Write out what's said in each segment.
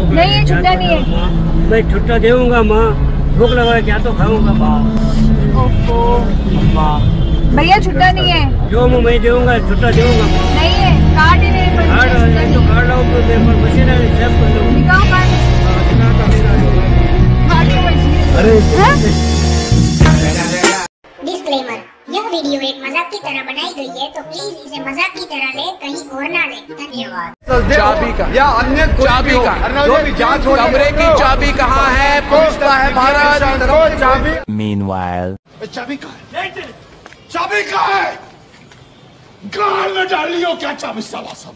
नहीं ये छुट्टा नहीं है। मैं छुट्टा देऊंगा माँ, भूख लगा क्या तो खाऊंगा माँ। ओफो भैया छुट्टा नहीं है। जो मैं देऊंगा छुट्टा देऊंगा। नहीं है कार्ड ही नहीं। कार्ड तो कार्ड लाऊं तो मेरे पर मशीन है, सेव कर दूँ। दिखाओ कार्ड। अरे डिस्क्लेमर, यह वीडियो एक मजाक की तरह बनाई गई है, तो प्लीज इसे मजाक की तरह ले, कहीं और ना ले। धन्यवाद। चाबी का या अन्य चाबी का जो भी जांच हो, कमरे की चाबी कहाँ है पूछता है भारत। चाबी Meanwhile, चाबी कहाँ है? चाबी कहाँ है? गाल में डाल लियो क्या चाबी साला सब।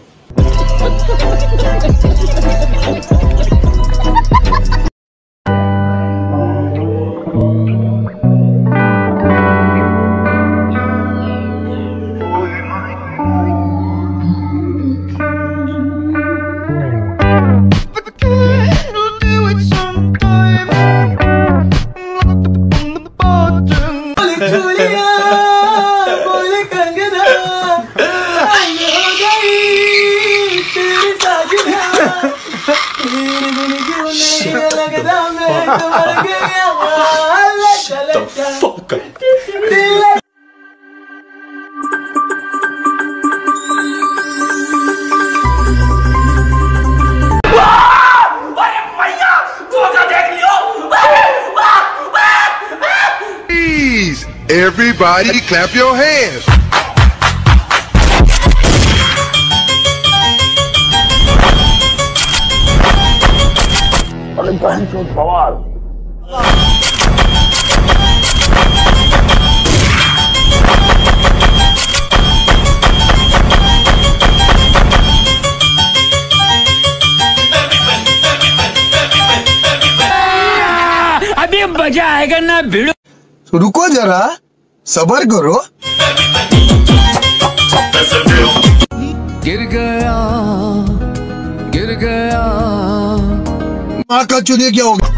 Shut the fuck up. Please, everybody clap your hands. सवाल अभी मजा आएगा ना भिड़ो। रुको जरा, सब्र करो। गिर गया माँ का चुनिया क्या होगा?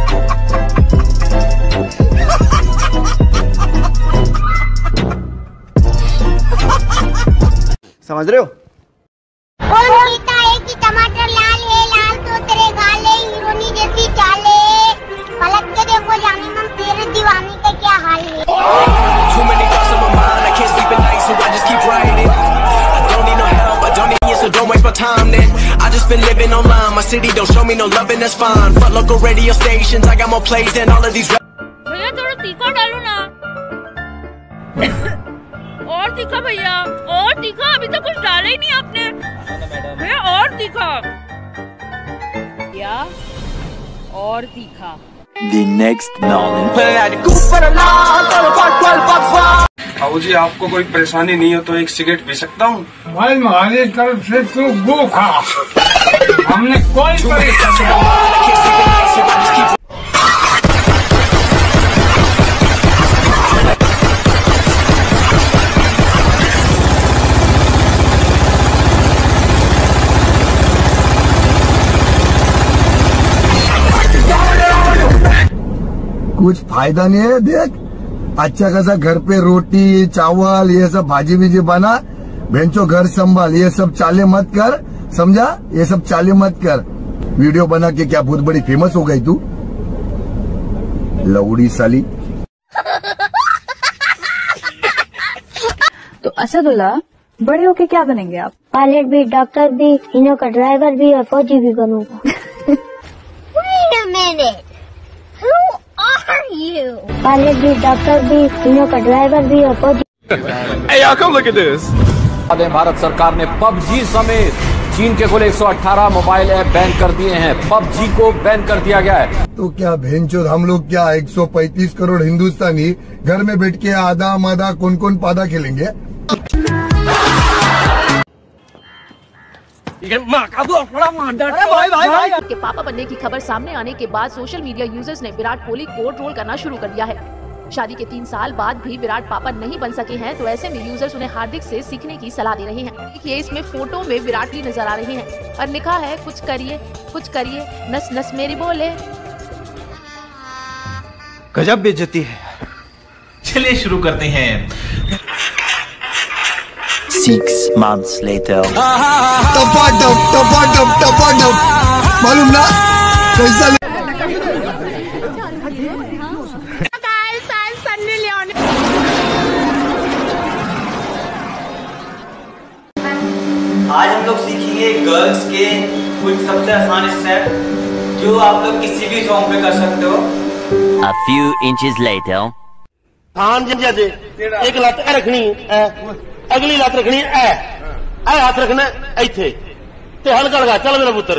समझ रहे हो? कौन कहता है कि टमाटर लाल है, लाल तो तेरे गाल है, हीरोनी जैसी चाल है। पलट के देखो जानी मन तेरे दीवानी का क्या हाल है। too many thoughts on my mind, I can't sleep at night, so I just keep writing. I don't need no help, I don't need you, so don't waste my time then. I just been living online, my city don't show me no love and that's fine. Fuck local radio stations, I got more plays than all of these. भैया थोड़ा तीखा डालो ना। और तीखा भैया, और तीखा। अभी तक कुछ डाला ही नहीं आपने भैया। और तीखा या और तीखा। The next morning. बाबू जी आपको कोई परेशानी नहीं हो तो एक सिगरेट पी सकता हूँ? भाई हमारी तरफ से तू गो खा, हमने कोई परेशानी। कुछ फायदा नहीं है। देख अच्छा खासा घर पे रोटी चावल ये सब भाजी भीजी बना, बेंचो घर संभाल, ये सब चाले मत कर, समझा? ये सब चाले मत कर। वीडियो बना के क्या बहुत बड़ी फेमस हो गई तू, लौड़ी साली। तो असदुल्ला बड़े होके क्या बनेंगे आप? पायलट भी, डॉक्टर भी, इनो का ड्राइवर भी और फौजी भी बनूंगा। Wait a minute. Who are you? Pilot भी, डॉक्टर भी, इनो का ड्राइवर भी और फौजी। Hey y'all, come look at this. Bharat सरकार ने PUBG समेत चीन के कुल 118 मोबाइल ऐप बैन कर दिए हैं। PUBG को बैन कर दिया गया है। तो क्या भेंचोद हम लोग क्या 135 करोड़ हिंदुस्तानी घर में बैठ के आधा मादा कौन कौन पादा खेलेंगे? के पापा बनने की खबर सामने आने के बाद सोशल मीडिया यूजर्स ने विराट कोहली को ट्रोल करना शुरू कर दिया है। शादी के 3 साल बाद भी विराट पापा नहीं बन सके हैं, तो ऐसे में यूजर्स उन्हें हार्दिक से सीखने की सलाह दे रहे हैं। देखिए इसमें फोटो में विराट भी नजर आ रहे हैं और लिखा है कुछ करिए नस नस मेरी बोले। गजब बेइज्जती है। चलिए शुरू करते हैं। 6 months later. टपाटप मालूम ना कैसा आज हम लोग सीखेंगे गर्ल्स के कुछ सबसे आसान स्टेप जो आप लोग किसी भी सॉन्ग पे कर सकते हो। A few inches later. एक लत रखनी अगली लत रखनी हाथ रखना इथे ते हल्का लगा। चल मेरा पुत्र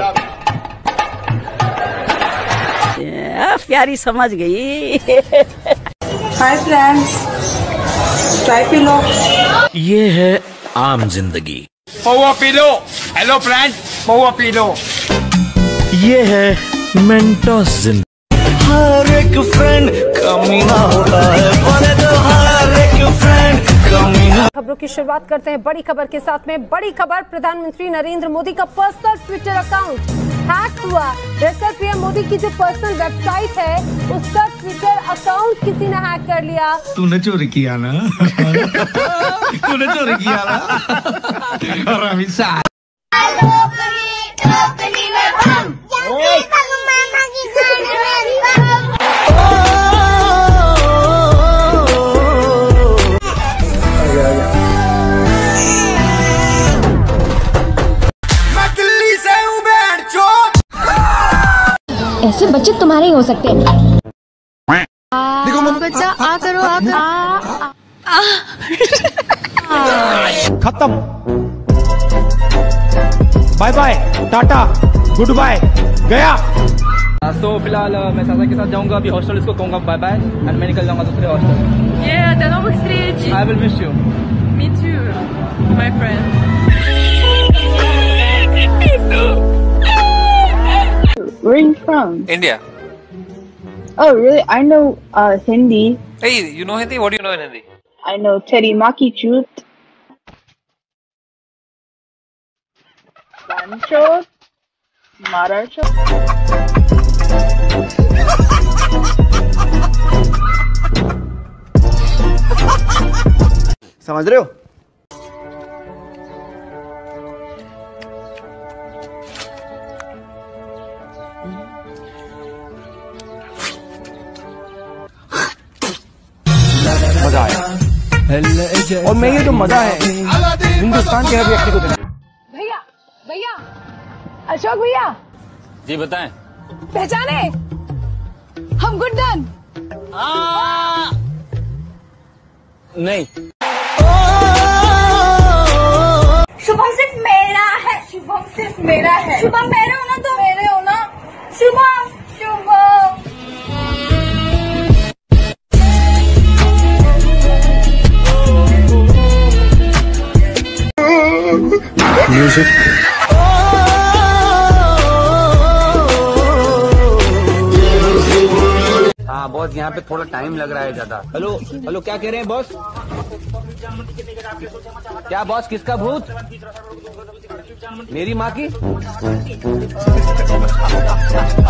प्यारी समझ गई। हाय फ्रेंड्स, चाय पी लो। ये है आम जिंदगी। पौवा पी लो। हेलो फ्रेंड, पौवा पी लो। ये है मेंटोस जिंदगी। हर एक फ्रेंड कमीना होता है, हर एक फ्रेंड कमीना। खबरों की शुरुआत करते हैं बड़ी खबर के साथ में। बड़ी खबर, प्रधानमंत्री नरेंद्र मोदी का पर्सनल ट्विटर अकाउंट हैक हुआ। दरअसल पीएम मोदी की जो पर्सनल वेबसाइट है उसका ट्विटर अकाउंट किसी ने हैक कर लिया। तूने चोरी किया ना? तूने चोरी किया ना? ऐसे बच्चे तुम्हारे ही हो सकते हैं। देखो बच्चा आ करो खत्म। Bye bye, tata, goodbye, गया। तो फिलहाल मैं सासा के साथ जाऊंगा अभी हॉस्टल। इसको कहूंगा बाय बाय एंड मैं निकल जाऊंगा दूसरे hostel. До новых встреч. I will miss you. Me too, my friend. Where are you from? India. Oh, really? I know Hindi. Hey, you know Hindi? What do you know in Hindi? I know Teddy Maki Truth. Rancho. Maracho. समझ रहे हो? मजा आया। और मैं ये जो मजा है हिंदुस्तान के हर व्यक्ति को देना। भैया भैया, अशोक भैया। जी बताएं। पहचाने? हम गुड्डन। नहीं। शुभम सिर्फ मेरा है, शुभम सिर्फ मेरा है। शुभम मेरे हो ना तो मेरे हो ना। शुभम शुभम। म्यूजिक। हाँ बॉस, यहाँ पे थोड़ा टाइम लग रहा है ज्यादा। हेलो हेलो, क्या कह रहे हैं बॉस? क्या बॉस, किसका भूत? मेरी माँ की।